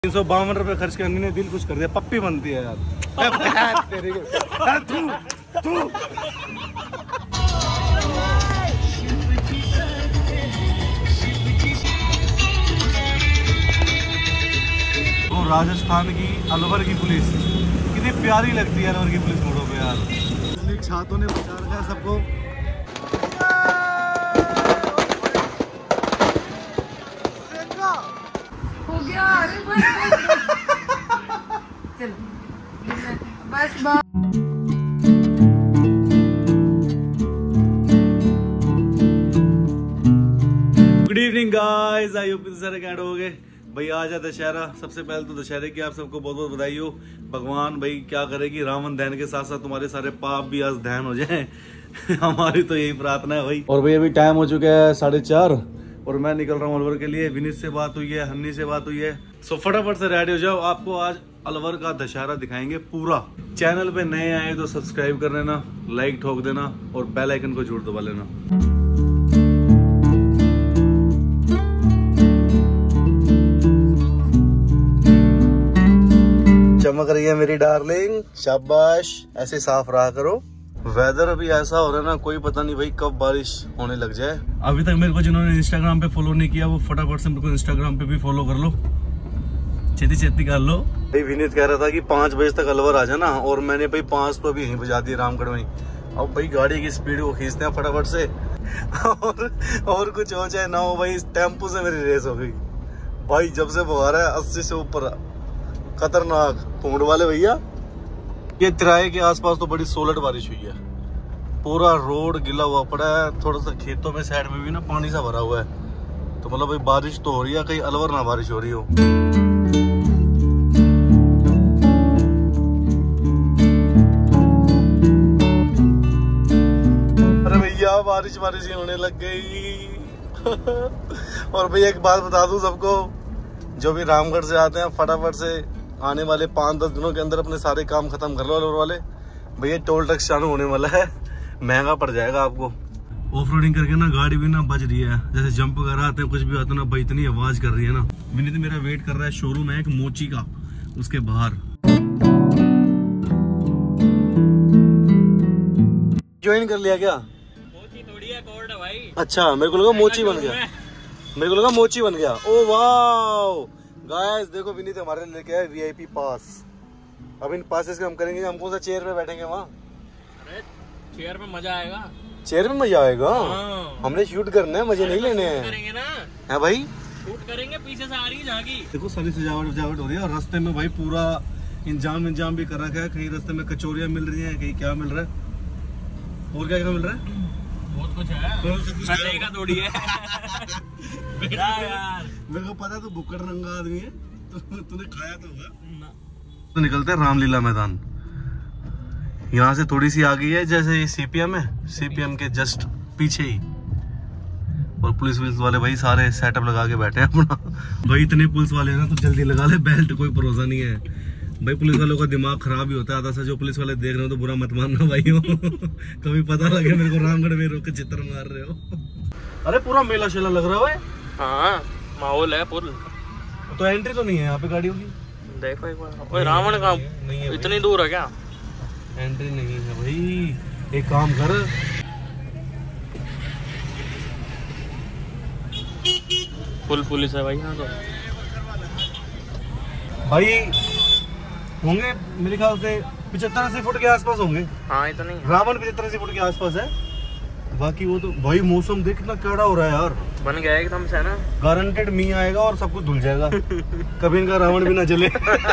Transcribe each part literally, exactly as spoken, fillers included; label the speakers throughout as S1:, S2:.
S1: तीन सौ बावन रुपए खर्च करने ने दिल खुश कर दिया। पप्पी बनती है यार। तेरे तू तू वो राजस्थान की अलवर की पुलिस कितनी प्यारी लगती है। अलवर की पुलिस मोड़ों पे यार छातों ने बचा रखा है सबको।
S2: हो गया अरे चलो बस बस।
S1: Good evening guys, I hope सारे कैंड हो गए भाई। आज है दशहरा। सबसे पहले तो दशहरे की आप सबको बहुत बहुत बधाई हो। भगवान भाई क्या करेगी, रावण दहन के साथ साथ तुम्हारे सारे पाप भी आज दहन हो जाए। हमारी तो यही प्रार्थना है भाई। और भाई अभी टाइम हो चुका है साढ़े चार और मैं निकल रहा हूँ अलवर के लिए। विनीत से बात हुई है, हन्नी से बात हुई है। सो फटाफट से रेडी हो जाओ, आपको आज अलवर का दशहरा दिखाएंगे पूरा। चैनल पे नए आए तो सब्सक्राइब कर लेना, लाइक ठोक देना और बेल आइकन को जरूर दबा लेना। चमक रही है मेरी डार्लिंग, शाबाश। ऐसे साफ रहा करो। वेदर अभी ऐसा हो रहा है ना, कोई पता नहीं भाई कब बारिश होने लग जाए। अभी तक मेरे को जिन्होंने इंस्टाग्राम पे फॉलो नहीं किया वो फटाफट से मेरे को इंस्टाग्राम पे भी फॉलो कर लो, छेती छेती कर लो। भाई विनीत कह रहा था कि पाँच बजे तक अलवर आ जाना और मैंने भाई पाँच तो अभी यहीं बजा दिए रामगढ़ में। अब भाई गाड़ी की स्पीड को खींचते हैं फटाफट से। और, और कुछ हो चाहे ना हो भाई, टेम्पो से मेरी रेस हो गई भाई। जब से वो आ रहा है अस्सी से ऊपर, खतरनाक पूंड वाले भैया। ये तिराए के आसपास तो बड़ी सोलट बारिश हुई है। पूरा रोड गिला हुआ पड़ा है, थोड़ा सा खेतों में साइड में भी ना पानी सा भरा हुआ है। तो मतलब भाई बारिश तो हो रही है, कहीं अलवर ना बारिश हो रही हो। अरे भैया बारिश बारिश ही होने लग गई। और भैया एक बात बता दूं सबको, जो भी रामगढ़ से आते हैं फटाफट से आने वाले पाँच दस दिनों के अंदर अपने सारे काम खत्म कर लो अलवर वाले। भैया टोल टैक्स चालू होने वाला है, महंगा पड़ जाएगा आपको। ऑफ रोडिंग करके ना गाड़ी भी ना बज रही है, जैसे जंप वगैरह आते हैं कुछ भी आता है ना भाई, इतनी आवाज कर रही है ना। विनीत मेरा वेट कर रहा है, शोरूम है एक मोची का, उसके बाहर। ज्वाइन कर लिया क्या?
S3: मोची थोड़ी है, कोर्ट है भाई।
S1: अच्छा मेरे को लगा मोची बन गया, मेरे को लगा मोची बन गया। ओ वाह गाइस देखो, विनीत हमारे लेके आए वीआईपी पास। अब इन पासेस के हम करेंगे, हम कौन सा चेयर पे बैठेंगे वहाँ?
S3: अरे चेयर में मजा आएगा।
S1: चेयर में मजा आएगा?
S3: हाँ।
S1: हमने शूट करना है, मजे नहीं लेने हैं।
S3: करेंगे ना
S1: है भाई,
S3: शूट करेंगे। पीछे से आ रही है झांकी,
S1: देखो सारी सजावट सजावट हो रही है। और रास्ते में भाई पूरा इंजाम इंजाम भी कर रखा है। कहीं रास्ते में कचौरियाँ मिल रही है, कहीं क्या मिल रहा है, और क्या क्या मिल रहा है,
S3: बहुत कुछ है। का थोड़ी है। यार
S1: मेरे को पता है तू बुक्कड़ रंगा आदमी है, तो तूने खाया तो होगा। तो निकलते हैं रामलीला मैदान। यहाँ से थोड़ी सी आगे है, जैसे सीपीएम है, सीपीएम के जस्ट पीछे ही। और पुलिस वुलिस वाले भाई सारे सेटअप लगा के बैठे हैं अपना। भाई इतने पुलिस वाले हैं ना, तो जल्दी लगा ले बेल्ट, कोई भरोसा नहीं है भाई। पुलिस वालों का दिमाग खराब ही होता है आधा सा। जो पुलिस वाले देख रहे हो तो बुरा मत मानना भाई। कभी पता लगे मेरे को रामगढ़ में रोक के चित्र मार रहे हो। अरे पूरा मेला शेला लग रहा है।
S3: हाँ माहौल है फुल।
S1: तो एंट्री तो नहीं है यहाँ पे गाड़ियों की?
S3: देखो एक बार। ओए रावण का
S1: नहीं है,
S3: इतनी दूर है क्या?
S1: एंट्री नहीं है भाई। एक काम कर,
S3: फुल पुलिस है भाई यहाँ तो।
S1: भाई होंगे मेरे ख्याल से पिछहत्तर अस्सी फुट के आसपास होंगे।
S3: हाँ इतनी
S1: रावण पिछहत्तर अस्सी फुट के आसपास है। बाकी वो तो भाई मौसम देख कितना कड़ा हो रहा है यार।
S3: बन गया एकदम से ना,
S1: गारंटेड मी आएगा और सब कुछ धुल जाएगा। कभी इनका रावण भी ना जले।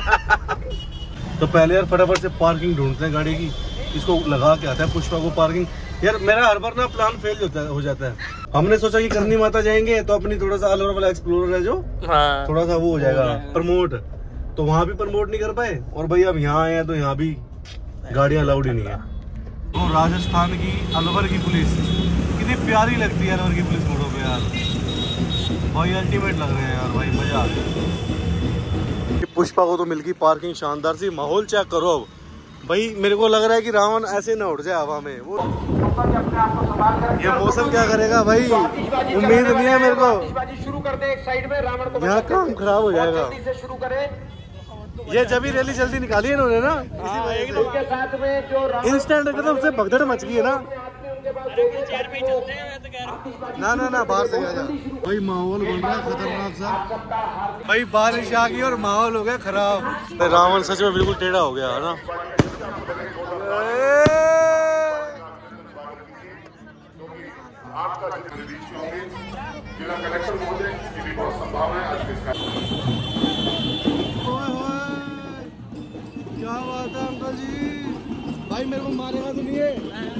S1: तो पहले यार फटाफट से पार्किंग ढूंढते हैं गाड़ी की, इसको लगा के आता है पुष्पा को पार्किंग। यार मेरा हर बार ना प्लान फेल होता है, हो जाता है। हमने सोचा कि करनी माता जाएंगे तो अपनी थोड़ा सा अलवर वाला एक्सप्लोरर है जो,
S3: हाँ।
S1: थोड़ा सा वो हो जाएगा प्रमोट, तो वहाँ भी प्रमोट नहीं कर पाए। और भाई अब यहाँ आए हैं तो यहाँ भी गाड़ियाँ अलाउड ही नहीं है। तो राजस्थान की अलवर की पुलिस कितनी प्यारी लगती है। अलवर की पुलिस मोड़ों पे यार भाई अल्टीमेट लग रहे हैं यार भाई, मजा आ गया। पुष्पा को तो मिल गई पार्किंग शानदार सी। माहौल चेक करो अब भाई। मेरे को लग रहा है कि रावण ऐसे ना उड़ जाए हवा में। वो ये मौसम क्या करेगा भाई, उम्मीद नहीं है मेरे को।
S4: शुरू कर दे एक साइड में, रावण को
S1: यहाँ काम खराब हो जाएगा।
S4: से शुरू करे।
S1: ये जब ही रैली जल्दी निकाली है इन्होंने ना,
S4: उनके साथ में जो
S1: इंस्टेंट एकदम से भगदड़ मच गई है ना। ना ना ना बाहर से आ जा भाई, माहौल बन रहा है खतरनाक सा भाई, बारिश आ गई और माहौल हो गया खराब। रावण सच में बिल्कुल टेढ़ा हो गया है ना। क्या बात है अंकल जी, भाई मेरे को मारेगा तो नहीं है?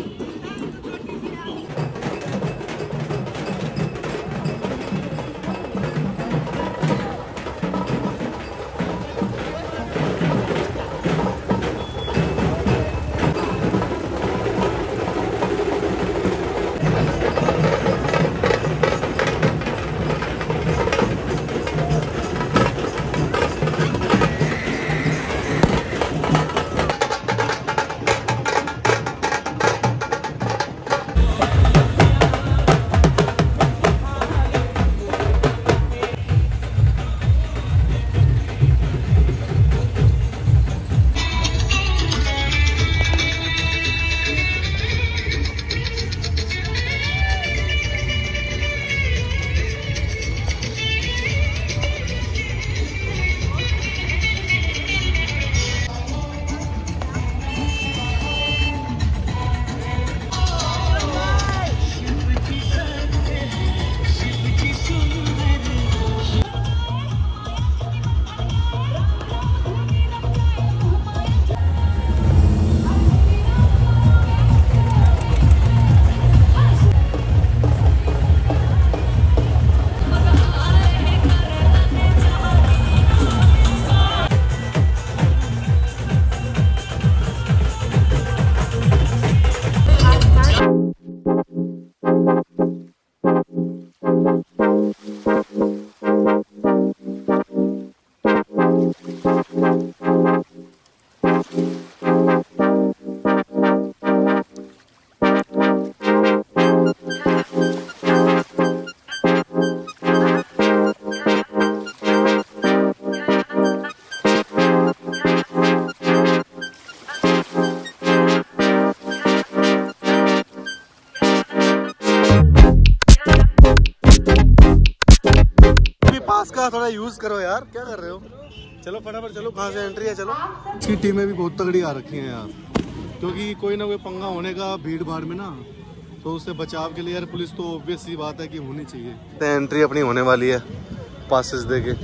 S1: का थोड़ा यूज करो यार, क्या कर रहे हो? चलो फटाफट चलो, कहाँ से एंट्री है? चलो। इसकी टीमें भी बहुत तगड़ी आ रखी हैं यार, क्योंकि कोई ना कोई पंगा होने का भीड़ भाड़ में ना, तो उससे बचाव के लिए यार पुलिस तो ऑब्वियस सी बात है कि होनी चाहिए। तो एंट्री अपनी होने वाली है पासेस दे के।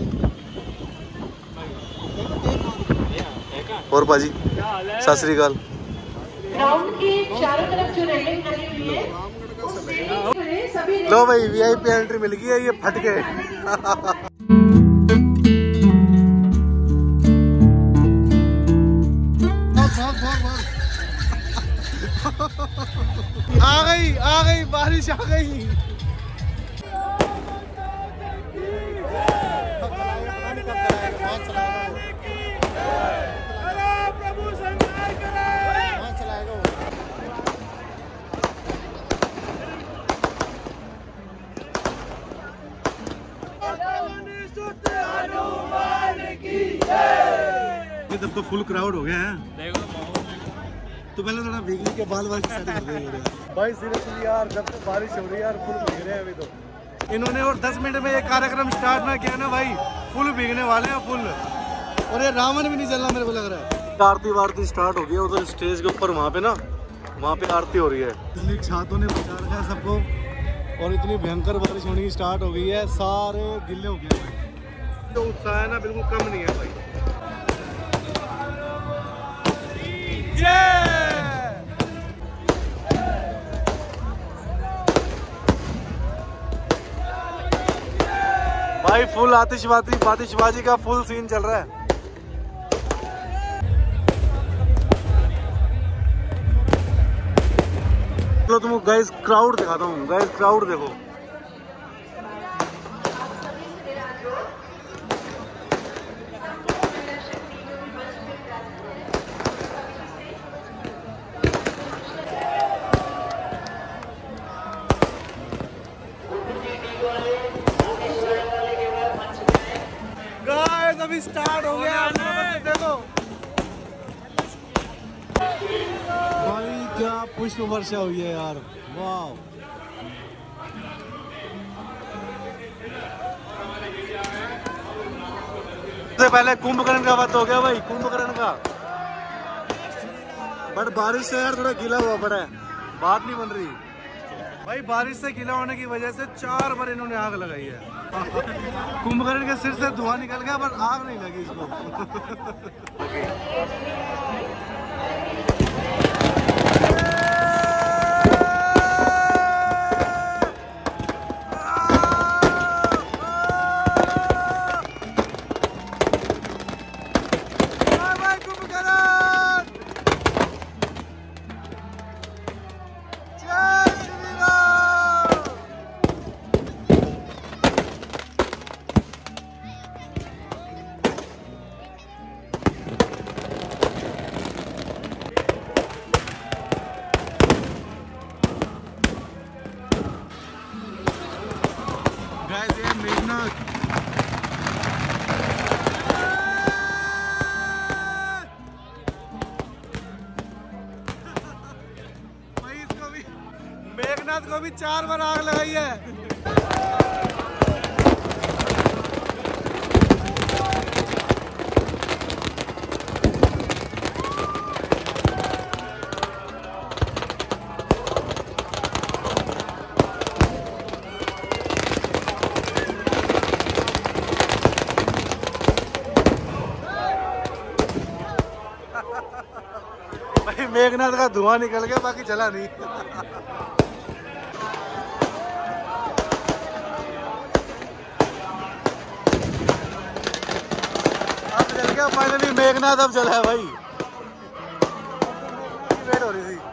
S1: और पाजी सत श्री अकाल।
S5: ग्राउंड के चारों तरफ जो रेलिंग लगी हुई है सभी।
S1: लो भाई वीआईपी एंट्री मिल गई है, ये फट गए। आ गई आ गई बारिश आ गई। तब तो फुल क्राउड हो गया है। तो पहले थोड़ा भीगने के बाल बाल सेट कर दे भाई। सीरियसली यार जब तो बारिश हो रही है यार, फुल भीग रहे हैं अभी तो। इन्होंने और दस मिनट में ये कार्यक्रम स्टार्ट ना किया ना भाई, फुल भीगने वाले हैं फुल। और ये रावण भी नहीं चलना मेरे को लग रहा है। आरती वारती स्टार्ट हो गई है उधर स्टेज के ऊपर, वहाँ पे ना वहाँ पे आरती हो रही है। इसलिए छातों ने बचा रखा है सबको, और इतनी भयंकर बारिश होने की स्टार्ट हो गई है, सारे गिले हो गए भाई। तो उत्साह है ना बिल्कुल कम नहीं है भाई। भाई फुल आतिशबाजी आतिशबाजी का फुल सीन चल रहा है। चलो तुमको गाइस क्राउड दिखाता हूँ। गाइस क्राउड देखो, देखो भाई क्या पुष्प वर्षा हुई है यार, वाह। सबसे पहले कुंभकर्ण का वक्त हो गया भाई, कुंभकर्ण का। बट बारिश से यार थोड़ा गीला हुआ पड़ा है, बात नहीं बन रही भाई। बारिश से गीला होने की वजह से चार बार इन्होंने आग लगाई है। कुंभकर्ण के सिर से धुआं निकल गया पर आग नहीं लगी इसको। मेघनाथ को भी चार बार आग लगाई है। भाई मेघनाथ का धुआं निकल गया, बाकी चला नहीं। फाइनली मेघनाथ अब चला है भाई, वेट हो रही थी।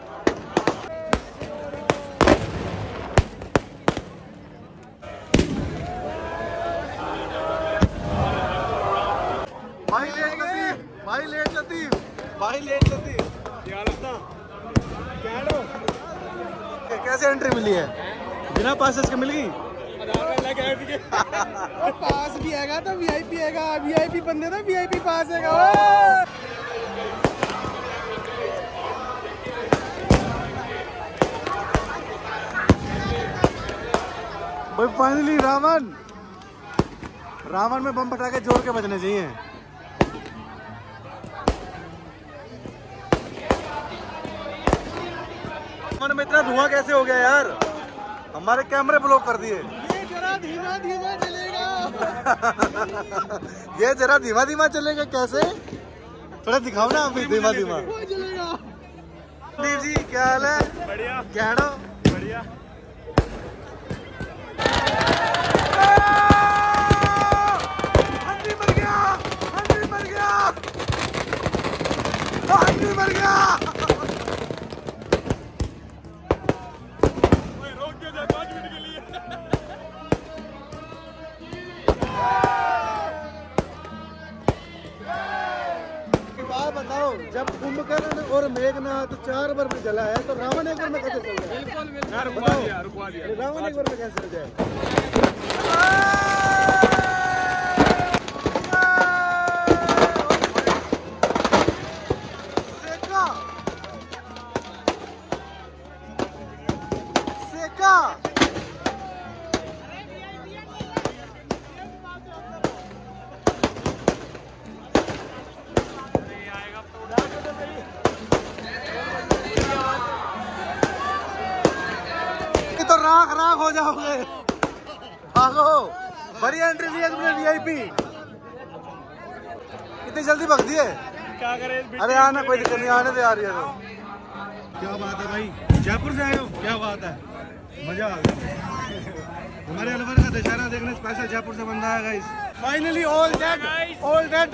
S1: भाई लेट लतीफ, भाई लेट लतीफ, भाई लेट लतीफ। कैसे एंट्री मिली है? बिना पासेस के मिल गई?
S6: और पास भी आएगा तो वीआईपी आएगा, वीआईपी बंदे तो वीआईपी पास आएगा।
S1: भाई फाइनली रावण, रावण में बम पटाखे जोड़ के बजने चाहिए। रावण में इतना धुआं कैसे हो गया यार? हमारे कैमरे ब्लॉक कर दिए।
S6: जरा धीमा धीमा चलेगा।
S1: ये जरा धीमा धीमा चलेगा कैसे? थोड़ा दिखाओ ना अभी धीमा धीमा
S6: चलेगा।
S1: दीप जी क्या हाल है? बढ़िया। क्या बढ़िया। हंडी मर गया, हंडी मर गया, हंडी मर गया। बताओ, जब कुंभकर्ण और मेघनाथ चार बार में जला है तो रावण एक बार में कैसे चल जाए? बिल्कुल बिल्कुल रुकवा दिया, रुकवा दिया। रावण एक बार में कैसे चल जाए? सेका सेका तो राख राख हो जाओगे। भागो, बड़ी एंट्री ली है तुमने वीआईपी। इतनी जल्दी भग दिए? क्या करें? अरे आना, कोई दिक्कत नहीं, आने दे। आ रही है तो क्या बात है भाई, जयपुर से आए हो? क्या बात है, मजा आ गया। हमारे अलवर का दशहरा देखने स्पेशल जयपुर से बंदा है guys. Finally all dead, all dead,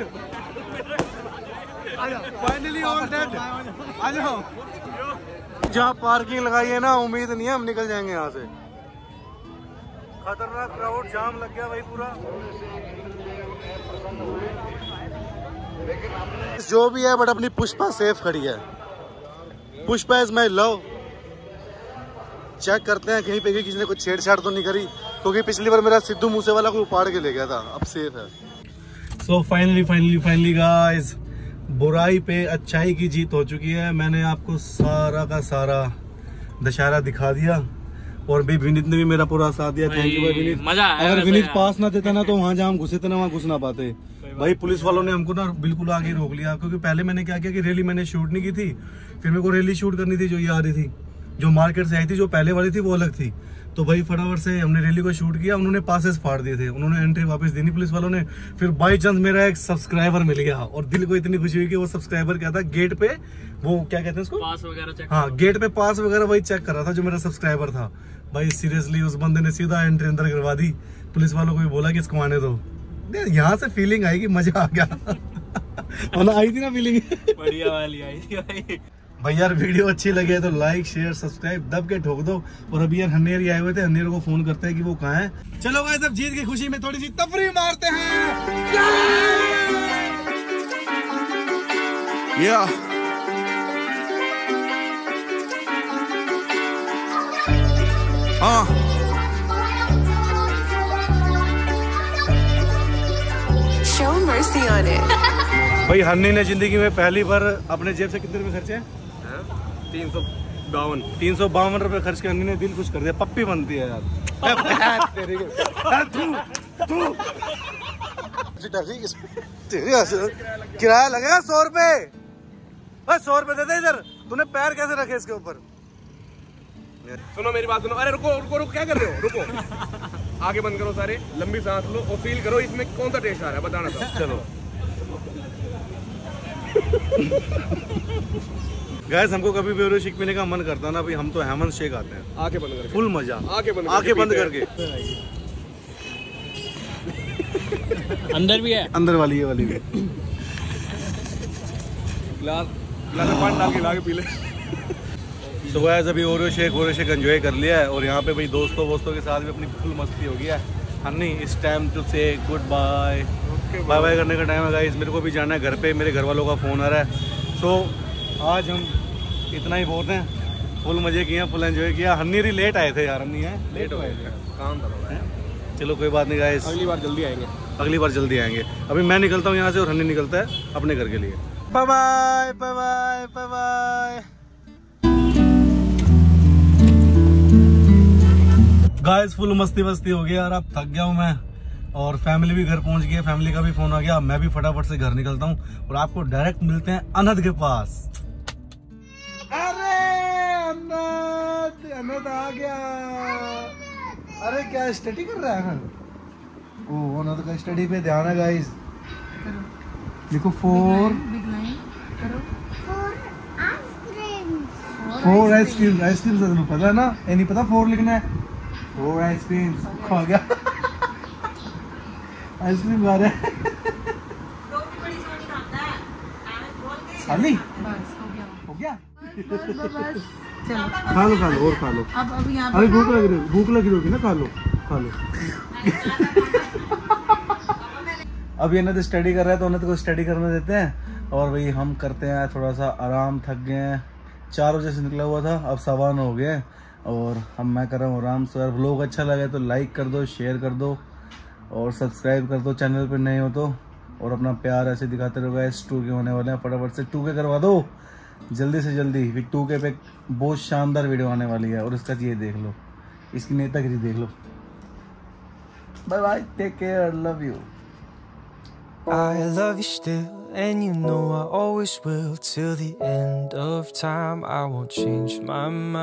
S1: finally all dead. आ जाओ। जहाँ पार्किंग लगाई है ना, उम्मीद नहीं है हम निकल जाएंगे यहाँ से। खतरनाक क्राउड जाम लग गया भाई पूरा। जो भी है बट अपनी पुष्पा सेफ खड़ी है। Pushpa is my love. Check करते हैं कहीं पे भी किसी ने कुछ छेड़छाड़ तो नहीं करी, क्योंकि पिछली बार मेरा सिद्धू मूसेवाला को उपाड़ के ले गया था। अब सेफ है। So finally finally finally guys, बुराई पे अच्छाई की जीत हो चुकी है। मैंने आपको सारा का सारा दशहरा दिखा दिया और भी विनीत ने भी मेरा पूरा साथ दिया। थैंक यू भाई विनीत।
S3: मजा आया।
S1: अगर विनीत पास ना देता ना तो वहाँ जहाँ हम घुसे थे ना वहाँ घुस ना पाते भाई। पुलिस वालों ने हमको ना बिल्कुल आगे रोक लिया, क्योंकि पहले मैंने क्या किया कि रैली मैंने शूट नहीं की थी, फिर मेरे को रैली शूट करनी थी जो ये आ रही थी, जो मार्केट से आई थी, जो पहले वाली थी वो अलग थी। तो भाई फटाफट से हमने रैली को शूट किया, उन्होंने पासेस फाड़ दिए थे, उन्होंने एंट्री वापस दी नहीं पुलिस वालों ने। फिर बाई चांस मेरा एक सब्सक्राइबर मिल गया और दिल को इतनी खुशी हुई कि वो सब्सक्राइबर क्या था, गेट पे वो क्या कहते हैं उसको,
S3: पास वगैरह चेक।
S1: हाँ, गेट पे पास वगैरह वही चेक कर रहा था जो मेरा सब्सक्राइबर था। भाई सीरियसली उस बंदे ने सीधा एंट्री अंदर करवा दी। पुलिस वालों को भी बोला कि इसको आने दो। यहाँ से फीलिंग आई कि मजा आ गया। आई थी ना फीलिंग,
S3: बढ़िया वाली आई थी भाई।
S1: भाई यार वीडियो अच्छी लगे तो लाइक शेयर सब्सक्राइब दब के ठोक दो। और अभी यार हन्नेर ही आए हुए थे, हन्नेर को फोन करते हैं कि वो कहाँ है। चलो गाइस अब जीत की खुशी में थोड़ी सी तफरी मारते हैं।
S6: Yeah. Uh.
S7: Show mercy on it.
S1: भाई हन्नी ने जिंदगी में पहली बार अपने जेब से कितने रुपए खर्चे हैं?
S6: तीन सौ बावन
S1: तीन सौ बावन रुपए खर्च के हन्नी ने दिल खुश कर दिया। पप्पी बनती है यार। किराया लगेगा सौ रुपए। बस सौ रुपए दे दे इधर। तूने पैर कैसे रखे इसके ऊपर?
S6: सुनो मेरी बात सुनो। अरे रुको रुको रुको, क्या कर रहे हो? रुको, आगे बंद करो सारे, लंबी सांस लो और फील करो इसमें कौन सा टेस्ट आ रहा है, बताना था।
S1: चलो गाइस, हमको कभी भी ओरियो शेक पीने का मन करता ना भाई, हम तो हेमन शेक आते हैं।
S6: आंखें बंद करके
S1: फुल मजा,
S6: आंखें बंद
S1: आंखें बंद करके।
S3: अंदर भी है,
S1: अंदर वाली ये वाली भी।
S6: गिलास गिलास में पानी डाल के लाके पी ले।
S1: तो गाइस अभी Oreo shake Oreo shake enjoy कर लिया है और यहाँ पे भाई दोस्तों दोस्तों के साथ भी अपनी फुल मस्ती हो गया है। Honey is time to say good bye, bye bye करने का टाइम है गाइस। मेरे को भी जाना है घर पे, मेरे घर वालों का फ़ोन आ रहा है। सो आज हम इतना ही बोलते हैं। फुल मजे किए, फुल एंजॉय किया। हन्नी री लेट आए थे यार, हन्नी है
S6: लेट हो गए, काम था थोड़ा।
S1: चलो कोई बात नहीं गाइस,
S6: अगली बार जल्दी आएंगे।
S1: अगली बार जल्दी आएंगे। अभी मैं निकलता हूँ यहाँ से और हन्नी निकलता है अपने घर के लिए। Bye bye bye bye bye bye guys. Full मस्ती मस्ती हो गया यार, अब थक गया हूँ मैं और फैमिली भी घर पहुंच गई है। फैमिली का भी फोन आ गया। मैं भी फटाफट से घर निकलता हूँ और आपको डायरेक्ट मिलते हैं अनद के पास। अरे अनद, अनद आ गया। अरे क्या स्टडी कर रहा है अनद? ओ अनद का स्टडी पे ध्यान है गाइस। देखो फोर फोर आइसक्रीम, आइसक्रीम से तुम्हें पता है ना? ये नहीं पता फोर लिखना है? फोर आइसक्रीम खा गया। आइसक्रीम खा रहा है। खाली हो गया।
S2: बस चलो
S1: खा लो खा लो और खा लो।
S2: अब अब यहाँ
S1: अरे भूख लग रही, भूख लगी होगी ना, खा लो खा लो। अब ये नद स्टडी कर रहा है तो नद को स्टडी करने देते हैं और भाई हम करते हैं थोड़ा सा आराम। थक गए हैं, चार बजे से निकला हुआ था, अब सवा नौ हो गए और हम मैं कर रहा हूँ आराम से। अगर व्लॉग अच्छा लगे तो लाइक कर दो, शेयर कर दो और सब्सक्राइब कर दो चैनल पर नए हो तो। और अपना प्यार ऐसे दिखाते रहो गाइस। टू के होने वाले हैं, फटाफट से टू के करवा दो जल्दी से जल्दी। फिर टू के पे बहुत शानदार वीडियो आने वाली है और इसका ये देख लो, इसकी नेतागिरी देख लो। Bye bye, take care, love you.
S8: I love you still, and you know I always will. Till the end of time, I won't change my mind.